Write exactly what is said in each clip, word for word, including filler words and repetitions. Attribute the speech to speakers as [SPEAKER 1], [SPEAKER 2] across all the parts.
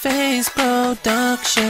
[SPEAKER 1] Face Productions.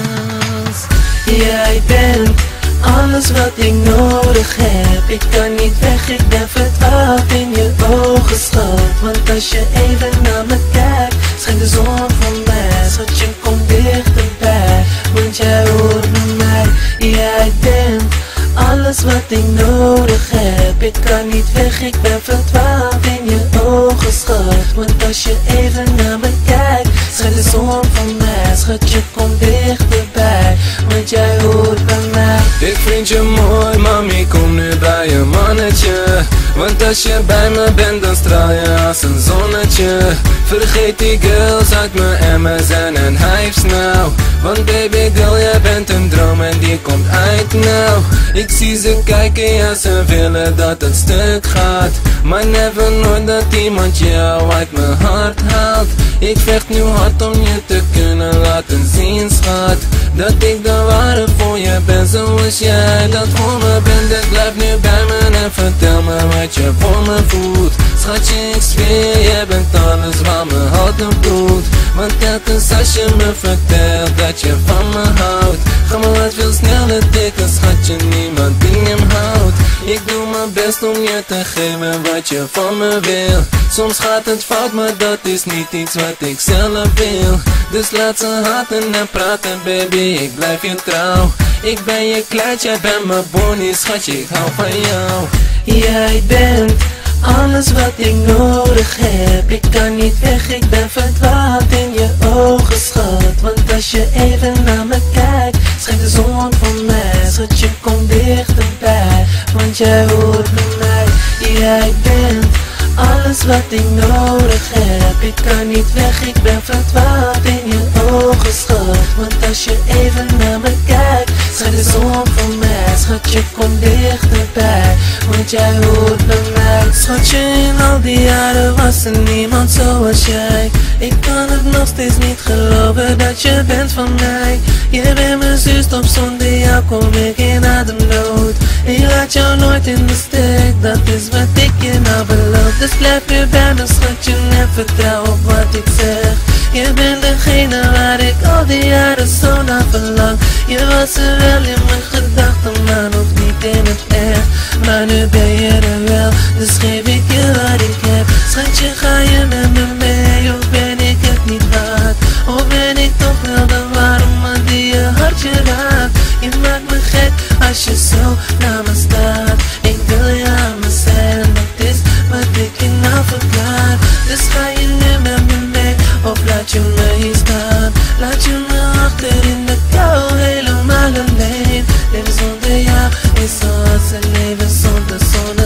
[SPEAKER 1] Jij bent alles wat ik nodig heb. Ik kan niet weg, ik ben verdwaald in je ogen, schat. Want als je even naar me kijkt, schijnt de zon voor mij. Schatje, kom dichterbij, want jij hoort bij mij. Jij bent alles wat ik nodig heb. Ik kan niet weg, ik ben verdwaald in je ogen, schat. Want als je even naar me kijkt, schijnt de zon van mij. Schatje, kom dichterbij, want jij hoort bij mij.
[SPEAKER 2] Ik vind je mooi, mami, kom nu bij je mannetje. Want als je bij me bent, dan straal je als een zonnetje. Vergeet die girls uit mijn M S N en Hives nou. Want baby girl, jij bent een droom en die komt uit nou. Ik zie ze kijken, ja, ze willen dat het stuk gaat. Maar never nooit dat iemand jou uit mijn hart haalt. Ik vecht nu hard om je te kunnen laten zien, schat, dat ik de ware voor je ben zoals jij dat voor me bent. Ik blijf nu bij me en vertel me wat je voor me voelt. Schatje, ik zweer, jij bent alles wat mijn hart nog doet. Want telkens als je me vertelt dat je van me houdt, ga me wat veel sneller tikken, schatje, niemand die hem houdt. Ik doe mijn best om je te geven wat je van me wil. Soms gaat het fout, maar dat is niet iets wat ik zelf wil. Dus laat ze haten en praten, baby, ik blijf je trouw. Ik ben je kleid, jij bent mijn bonnie, schatje, ik hou van jou.
[SPEAKER 1] Jij bent alles wat ik nodig heb. Ik kan niet weg, ik ben verdwaald in je ogen, schat. Want als je even naar me kijkt, schijnt de zon voor mij. Schatje, kom dichterbij, want jij hoort bij mij. Jij bent alles wat ik nodig heb. Ik kan niet weg, ik ben verdwaald in je ogen, schat. Want als je even naar me kijkt, schijnt de zon voor mij. Schatje, kom dichterbij, want jij hoort bij mij. Schatje, in al die jaren was er niemand zoals jij. Ik kan het nog steeds niet geloven dat je bent van mij. Je bent mijn zuster, zonder jou kom ik in ademnood. Ik laat jou nooit in de steek, dat is wat ik je nou beloof. Dus blijf nu bij me, schatje, en vertrouw op wat ik zeg. Je bent degene waar ik al die jaren zo naar verlang. Je was er wel in mijn gedachten, maar nog niet in het echt. Maar nu ben je er wel, dus geef ik je wat ik heb. Schatje, ga je met me mee, of ben ik het niet waard? Of ben ik toch wel de ware man die je hartje raakt? Je maakt me gek als je zo naar me staat. Ik wil je aan me zijn, dat is wat ik je nou verklaar. Dus ga je nu met me mee, of laat je me hier staan? Laat je me achter in de kou, helemaal alleen. Leven zonder jou is zoals een leven zonder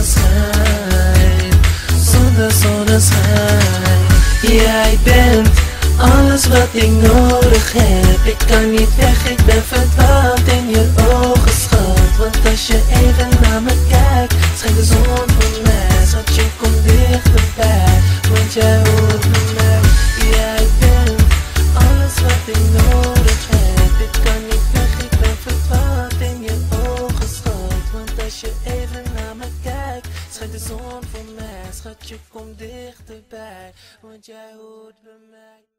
[SPEAKER 1] zonneschijn. Zonder zonneschijn. Jij bent alles wat ik nodig heb. Ik kan niet weg, ik ben verdwaald in je ogen, schat. Want als je even naar me kijkt, schijnt de zon voor mij. Schatje, kom dichterbij, want jij hoort bij mij. Jij bent alles wat ik nodig heb. Ik kan niet weg, ik ben verdwaald in je ogen, schat. Want als je even naar me kijkt, schijnt de zon voor mij. Schatje, kom dichterbij, want jij hoort bij mij.